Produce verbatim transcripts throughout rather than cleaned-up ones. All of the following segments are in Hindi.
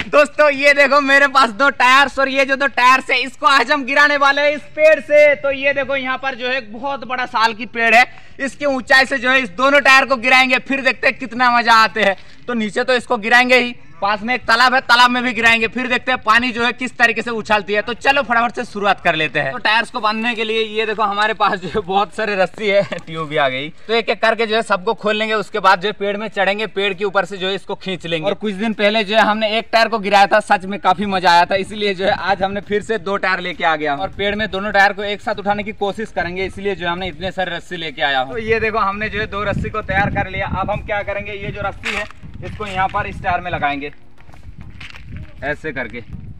दोस्तों ये देखो मेरे पास दो टायर्स और ये जो दो टायर्स है इसको आज हम गिराने वाले हैं इस पेड़ से। तो ये देखो यहाँ पर जो है बहुत बड़ा साल की पेड़ है, इसकी ऊंचाई से जो है इस दोनों टायर को गिराएंगे, फिर देखते हैं कितना मजा आते हैं। तो नीचे तो इसको गिराएंगे ही, पास में एक तालाब है, तालाब में भी गिराएंगे, फिर देखते हैं पानी जो है किस तरीके से उछालती है। तो चलो फटाफट से शुरुआत कर लेते हैं। तो टायर्स को बांधने के लिए ये देखो हमारे पास जो है बहुत सारे रस्सी है, ट्यूब भी आ गई। तो एक एक करके जो है सबको खोल लेंगे, उसके बाद जो है पेड़ में चढ़ेंगे, पेड़ के ऊपर से जो है इसको खींच लेंगे। और कुछ दिन पहले जो है हमने एक टायर को गिराया था, सच में काफी मजा आया था, इसलिए जो है आज हमने फिर से दो टायर लेके आ गया और पेड़ में दोनों टायर को एक साथ उठाने की कोशिश करेंगे, इसलिए जो हमने इतने सारे रस्सी लेके आया हूँ। तो ये देखो हमने जो है दो रस्सी को तैयार कर लिया। अब हम क्या करेंगे, ये जो रस्सी है इसको यहाँ पर इस टायर में लगाएंगे ऐसे करके।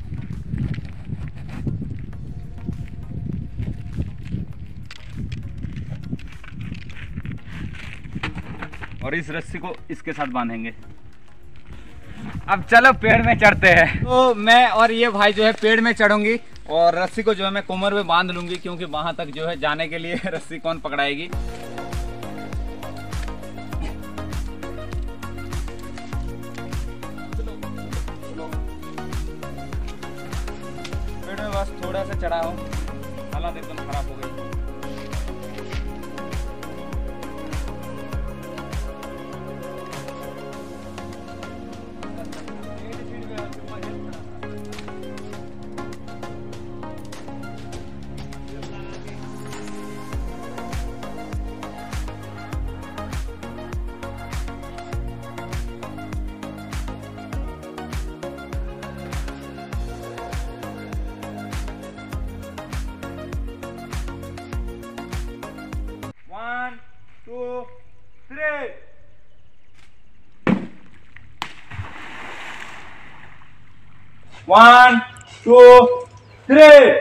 और इस रस्सी को इसके साथ बांधेंगे। अब चलो पेड़ में चढ़ते हैं। तो मैं और ये भाई जो है पेड़ में चढ़ूंगी और रस्सी को जो है मैं कमर में बांध लूंगी, क्योंकि वहां तक जो है जाने के लिए रस्सी कौन पकड़ाएगी। पेड़ में बस थोड़ा सा चढ़ा हूँ, हालत एकदम खराब हो गई। One, two, three. One, two, three.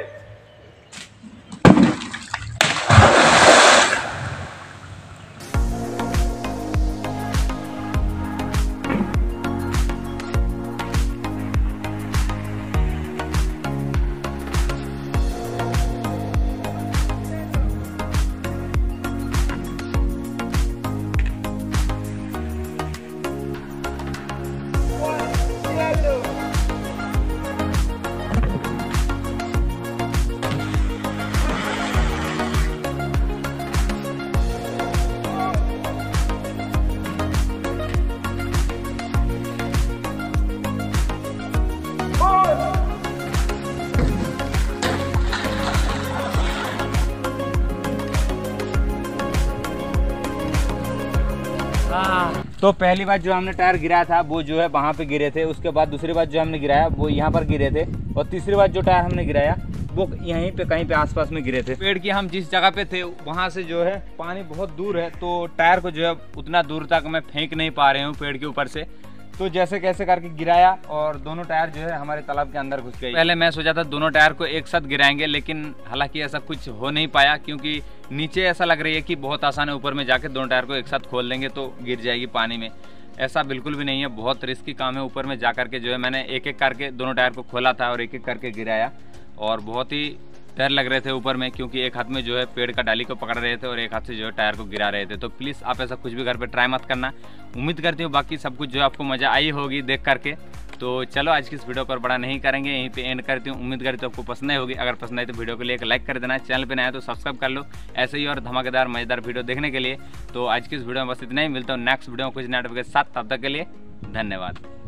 तो पहली बार जो हमने टायर गिराया था वो जो है वहाँ पे गिरे थे, उसके बाद दूसरी बार जो हमने गिराया वो यहाँ पर गिरे थे, और तीसरी बार जो टायर हमने गिराया वो यहीं पे कहीं पे आसपास में गिरे थे। पेड़ की हम जिस जगह पे थे वहाँ से जो है पानी बहुत दूर है, तो टायर को जो है उतना दूर तक मैं फेंक नहीं पा रही हूँ पेड़ के ऊपर से। तो जैसे कैसे करके गिराया और दोनों टायर जो है हमारे तालाब के अंदर घुस गए। पहले मैं सोचा था दोनों टायर को एक साथ गिराएंगे, लेकिन हालांकि ऐसा कुछ हो नहीं पाया, क्योंकि नीचे ऐसा लग रही है कि बहुत आसान है, ऊपर में जाके दोनों टायर को एक साथ खोल देंगे तो गिर जाएगी पानी में। ऐसा बिल्कुल भी नहीं है, बहुत रिस्की काम है। ऊपर में जा करके जो है मैंने एक एक करके दोनों टायर को खोला था और एक एक करके गिराया, और बहुत ही डर लग रहे थे ऊपर में, क्योंकि एक हाथ में जो है पेड़ का डाली को पकड़ रहे थे और एक हाथ से जो है टायर को गिरा रहे थे। तो प्लीज़ आप ऐसा कुछ भी घर पे ट्राई मत करना। उम्मीद करती हूँ बाकी सब कुछ जो है आपको मज़ा आई होगी देख करके। तो चलो आज की इस वीडियो पर बड़ा नहीं करेंगे, यहीं पे एंड करती हूँ। उम्मीद करती हूँ आपको पसंद होगी। अगर पसंद आई तो वीडियो को लिए एक लाइक कर देना, चैनल पे नया है तो सब्सक्राइब कर लो ऐसे ही और धमाकेदार मजेदार वीडियो देखने के लिए। तो आज की इस वीडियो में बस इतना ही, मिलता हूँ नेक्स्ट वीडियो में कुछ नए टॉपिक के साथ। तब तक के लिए धन्यवाद।